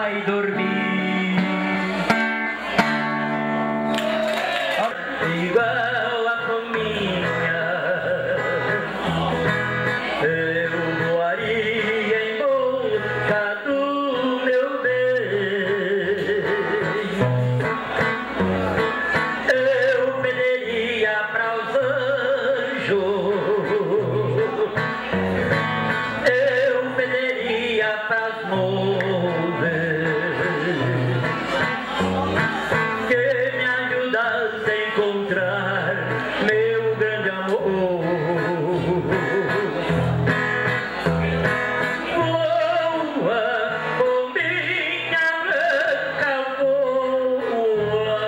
vai dormir. Igual a fominha, eu voaria em busca do meu bem. Eu pediria para os anjos, eu pediria para as nuvens que me ajudassem a encontrar meu grande amor. Voa, fominha branca, voa.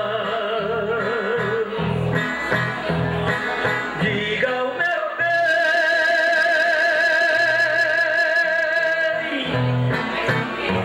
Diga ao meu bem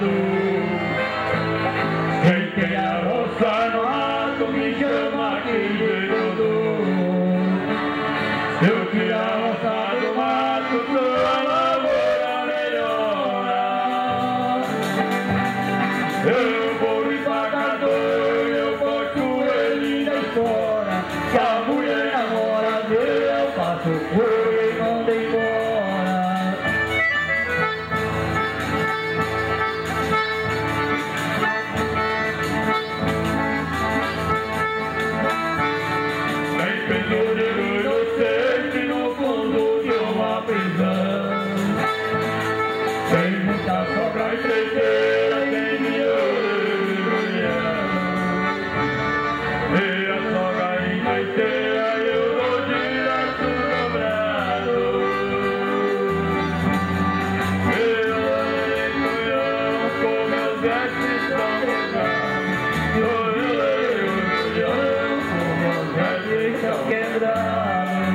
gado. Quem tem a roça no mato me chama que de Dodô. Eu tiro a roça do mato pra lavoura melhora. Eu vou empacador, eu boto ele na espora. Se a mulher namora dele, eu faço fogo e mando embora. Tem pendurado inocente no fundo de uma prisão. Tem muita sobra empreiteira, tem dinheiro e mulher. E a sogra empreiteira eu dou de laço dobrado. Eu com meus versos estão quebrados. Eu com meus versos estão quebrados.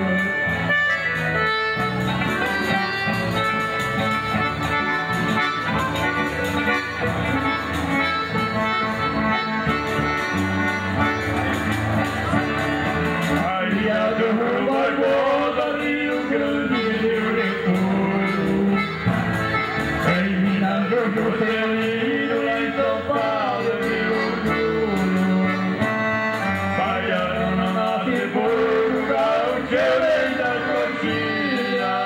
Maria do Rio Barbosa, Rio Grande do Rio. Em Minas do Juscelino, lá em São Paulo, meu orgulho. Baiano nasce em Portugal, vem da coxinha.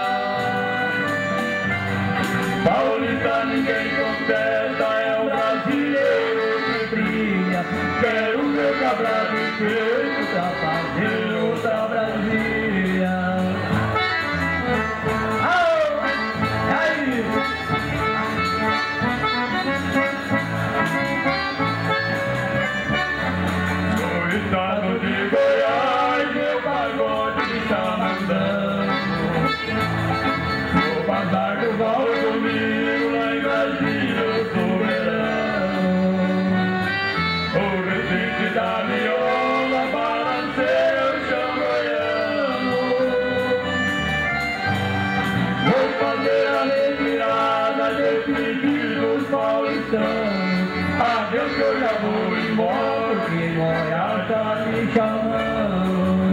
Paulista ninguém contesta, é o brasileiro que brilha. Quero meu cabrado feito pra fazer outra Brasília. Aí! No estado de Goiás, meu pagode está mandando. No bazar do Valdomiro, lá em Brasília, eu sou verão. O recente da viola balanceia o chão goiano. Vou fazer a retirada definitiva dos paulistanos. Adeus que eu já vou embora, porque Goiás tá me chamando.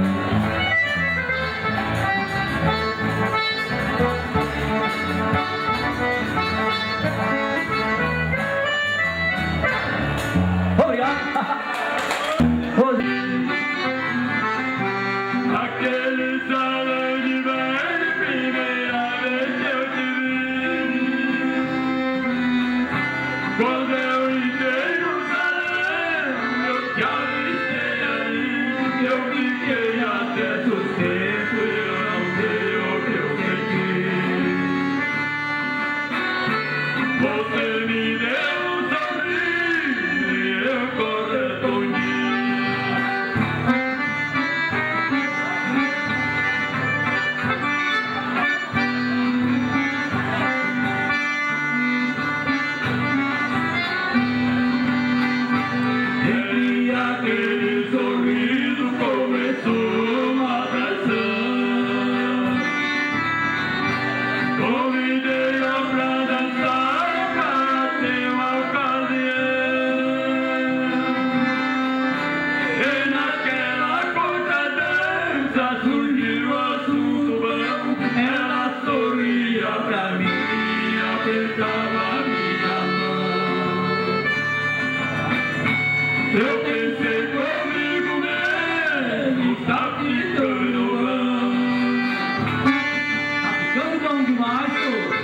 Aquele salão de baile, primeira vez que eu te vi. Quando eu entrei no salão, eu te avistei ali. Eu fiquei até suspenso e eu não sei o que eu senti. Você me deu um sorriso e eu correspondi. E aquele sorriso começou uma atração. Convidei-a pra dançar, pra ter uma ocasião. E naquela curta dança surgiu o assunto bom. Ela sorria pra mim, apertava minha mão. Eu pensei comigo mesmo, tá ficando bom. Tá ficando bom demais, pô.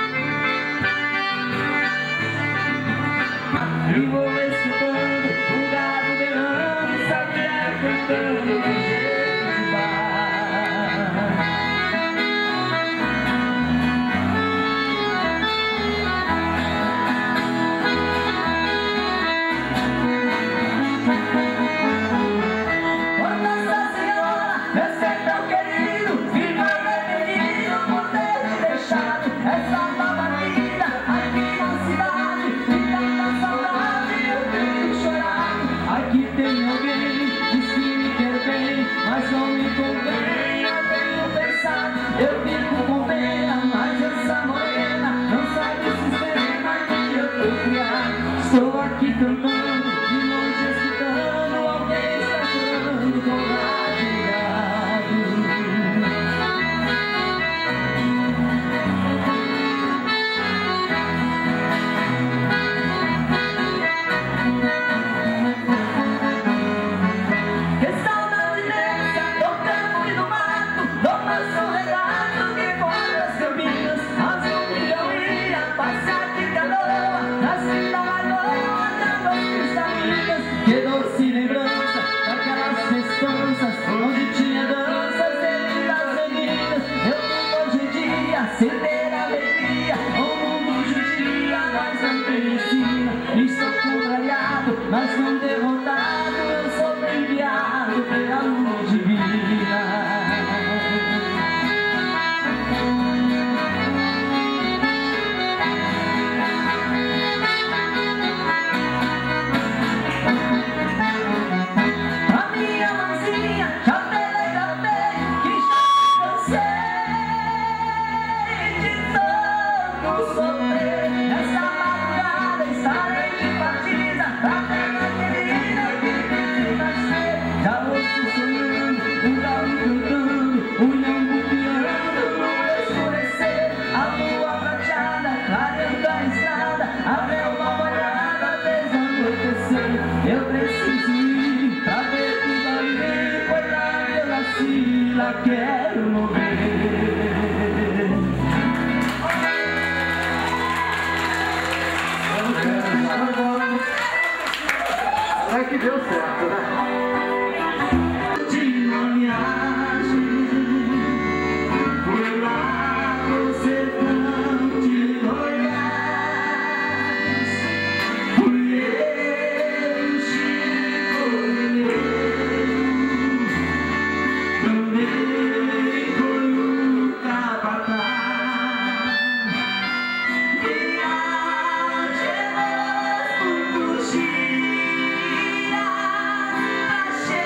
E vou escutando o gado berrando, sabiá cantando de jeito de bar. Nossa Senhora, eu sei tão querido, viva meu menino, por ter me deixado essa nova vida aqui na cidade. E tanta saudade Estou aqui cantando, de longe escutando, alguém está chorando com madrugado. Que saudade imensa do campo e do mato, do manso relato que corre as caminhas, azul que eu ia passar de canoa, nas que doce lembrança daquelas festanças onde tinha danças dentro das meninas. Eu hoje em dia sem ter alegria, o mundo judia, mas não tem ensina. Estou contrariado, mas não derrotado, eu sou enviado pela luz divina. Eu preciso ir pra ver tudo ali, foi lá que eu nasci, lá quero morrer. É que deu certo, né? De maneagem, foi lá pro sertão de Goiás, fui eu, Chico Mineiro, também foi o capataz. Viajemos por dias,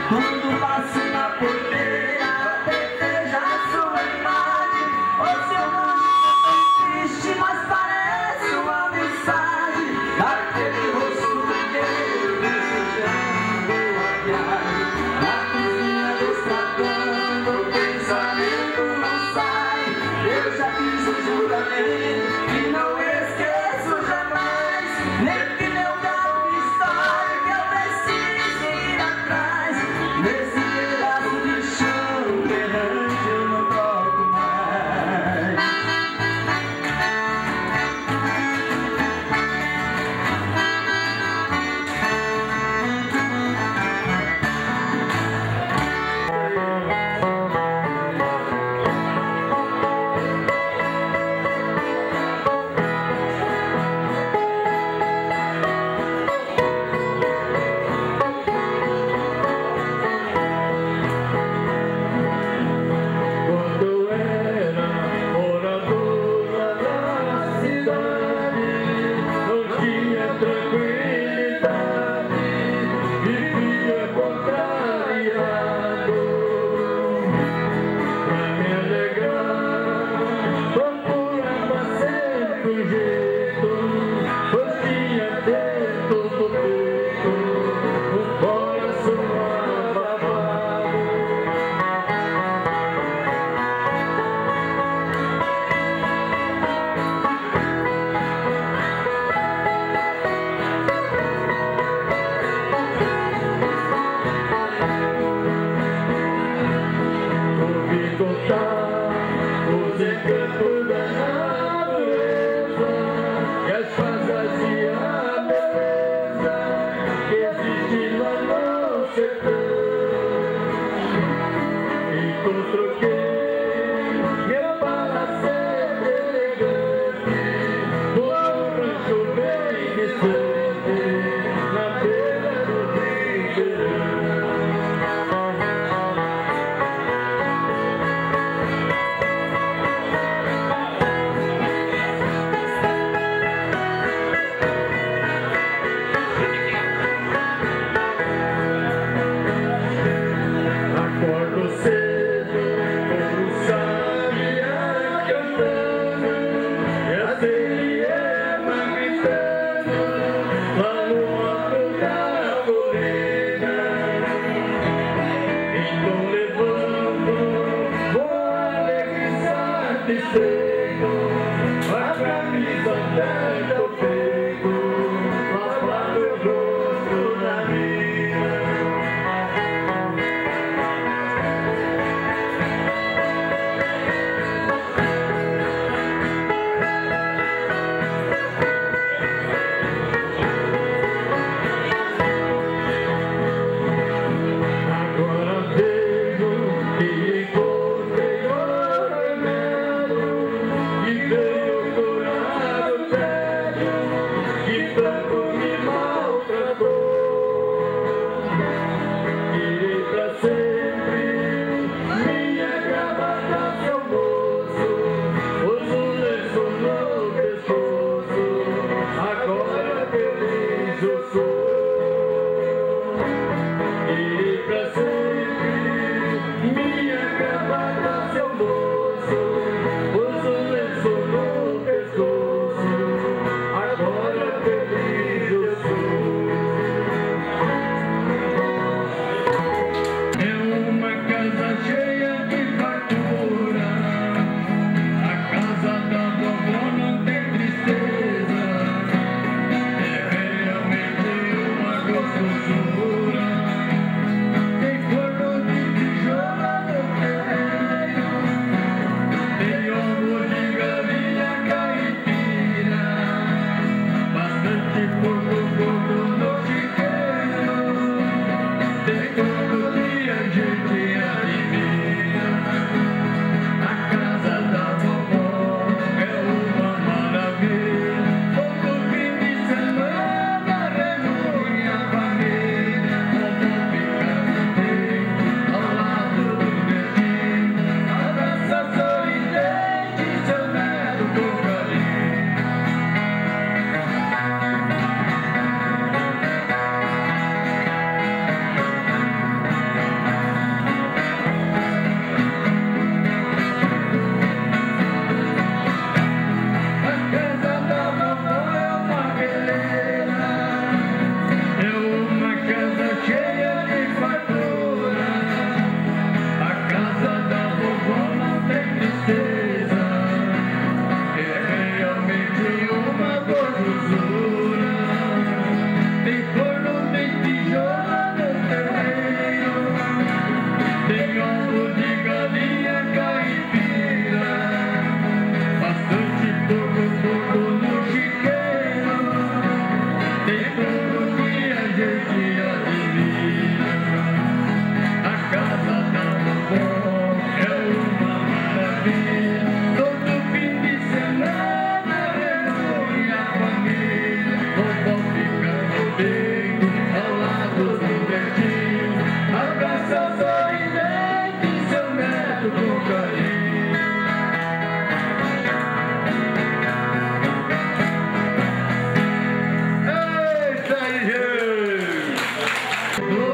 Quando passo na porteira, deseja a sua imagem. O seu rosto não triste, mas parece uma mensagem daquele rosto vermelho desejando a viagem. Na cozinha destratando, o pensamento não sai. Eu já fiz um juramento que não esqueço jamais. Nem que meu carro me estoure, que eu preciso ir atrás.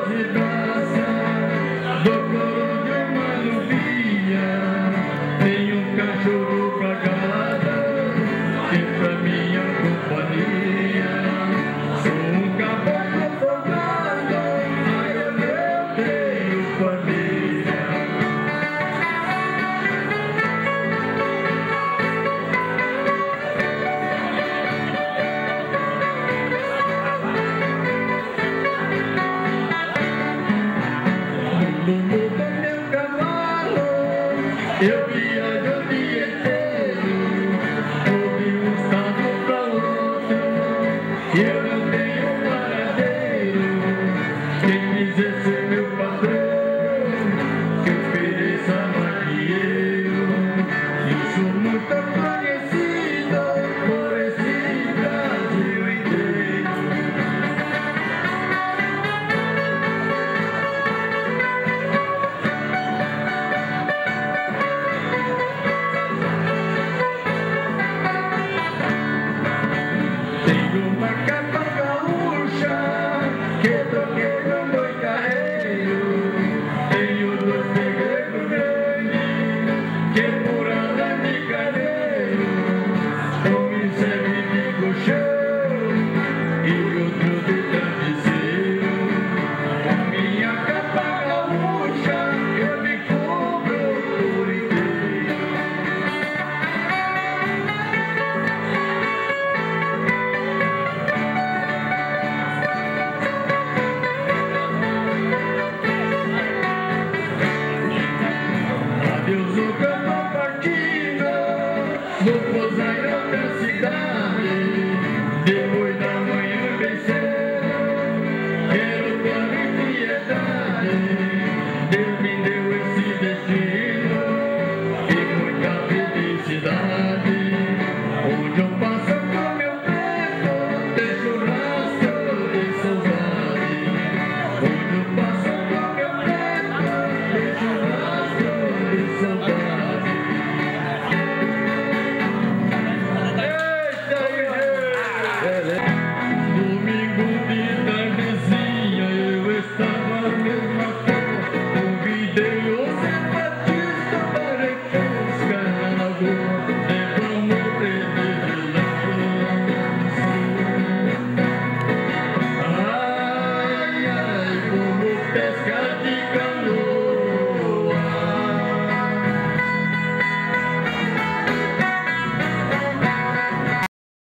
corredor.